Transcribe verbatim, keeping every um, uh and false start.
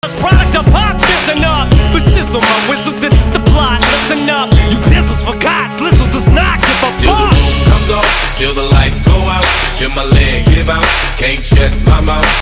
Product of pop, listen up. The sizzle, my whistle, this is the plot. Listen up, you pizzles forgot. Slizzle does not give a till fuck. the roof comes off, till the lights go out, till my leg give out, can't shut my mouth.